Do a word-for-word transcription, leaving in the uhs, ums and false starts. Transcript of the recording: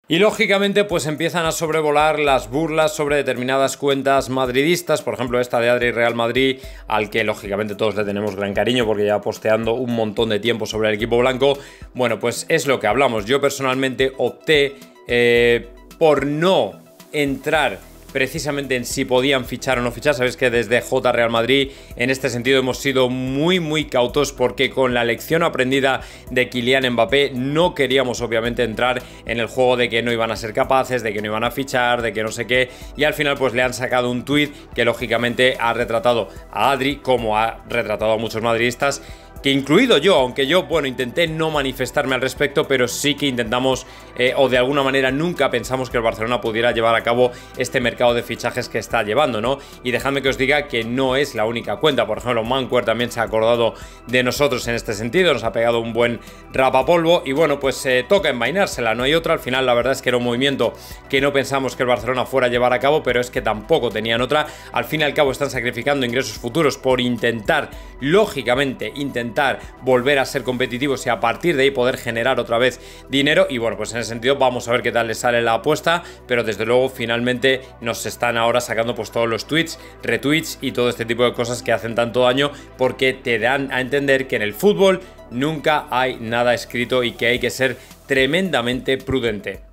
Y lógicamente pues empiezan a sobrevolar las burlas sobre determinadas cuentas madridistas, por ejemplo esta de Adri Real Madrid, al que lógicamente todos le tenemos gran cariño porque lleva posteando un montón de tiempo sobre el equipo blanco. Bueno, pues es lo que hablamos. Yo personalmente opté eh, por no entrar precisamente en si podían fichar o no fichar. Sabéis que desde J Real Madrid en este sentido hemos sido muy muy cautos, porque con la lección aprendida de Kylian Mbappé no queríamos obviamente entrar en el juego de que no iban a ser capaces, de que no iban a fichar, de que no sé qué, y al final pues le han sacado un tuit que lógicamente ha retratado a Adri como ha retratado a muchos madridistas, que incluido yo, aunque yo, bueno, intenté no manifestarme al respecto, pero sí que intentamos, eh, o de alguna manera nunca pensamos que el Barcelona pudiera llevar a cabo este mercado de fichajes que está llevando, ¿no? Y dejadme que os diga que no es la única cuenta. Por ejemplo, Manquer también se ha acordado de nosotros en este sentido, nos ha pegado un buen rapapolvo y bueno, pues eh, toca envainársela, no hay otra. Al final la verdad es que era un movimiento que no pensamos que el Barcelona fuera a llevar a cabo, pero es que tampoco tenían otra. Al fin y al cabo están sacrificando ingresos futuros por intentar, lógicamente, intentar volver a ser competitivos y a partir de ahí poder generar otra vez dinero. Y bueno, pues en ese sentido vamos a ver qué tal les sale la apuesta, pero desde luego finalmente nos están ahora sacando pues todos los tweets, retweets y todo este tipo de cosas que hacen tanto daño, porque te dan a entender que en el fútbol nunca hay nada escrito y que hay que ser tremendamente prudente.